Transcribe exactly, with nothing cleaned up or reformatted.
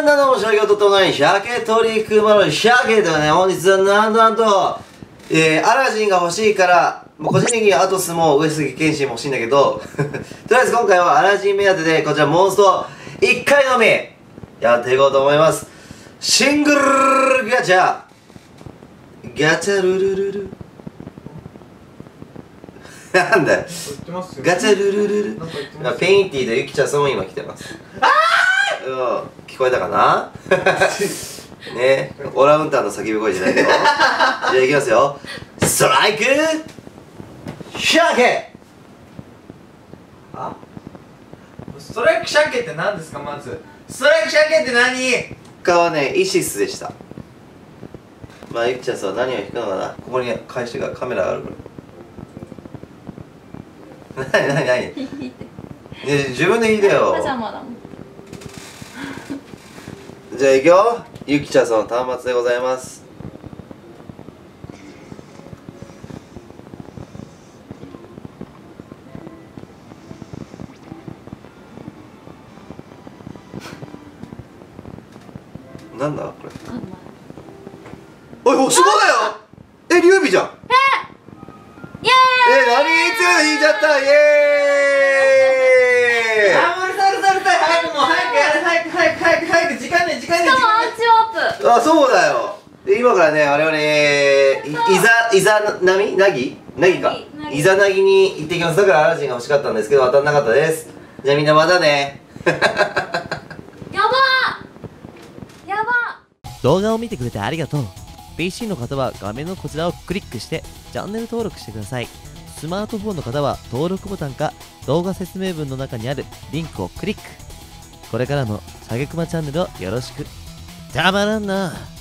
んなどうも、商業とともに、鮭取り組まる鮭ではね、本日はなんとなんと、えー、アラジンが欲しいから、もう個人的にはアトスも上杉謙信も欲しいんだけど、とりあえず今回はアラジン目当てで、こちらモンストいっかいのみ、やっていこうと思います。シングルガチャガチャルルルルなんだよガチャルルルルペインティーとユキちゃんさんも今来てます。ああ、うん、聞こえたかなね、オランウータンの叫び声じゃないよ。じゃあいきますよ。ストライクシャケ。 あ、ストライクシャケって何ですか。まずストライクシャケって何？ 他はね、イシスでした。まあユキちゃんさんは何を引くのかな。ここに返してからカメラがあるから。なになになにね、自分で引いてよ。 パジャマだもん。 じゃあいくよ。ゆきちゃんさんの端末でございます。なんだこれ。おい、星ごだよ。え、劉備じゃん。 イエーイ。 え、何いつ引いちゃった。イエーイ。 あ、うるさいうるさいうるさい。早くもう早くやれ。早く早く早く早く時間ね時間ね。 しかもアンチワープ。 あ、そうだよ。で今からね、我々、えー、いいざいざなみなぎなぎかいざなぎに行ってきます。だからアラジンが欲しかったんですけど当たんなかったです。じゃあみんなまたね。 やばーやば動画を見てくれてありがとう。 ピーシー の方は画面のこちらをクリックしてチャンネル登録してください。スマートフォンの方は登録ボタンか動画説明文の中にあるリンクをクリック。これからもさげくまチャンネルをよろしく。たまらんな。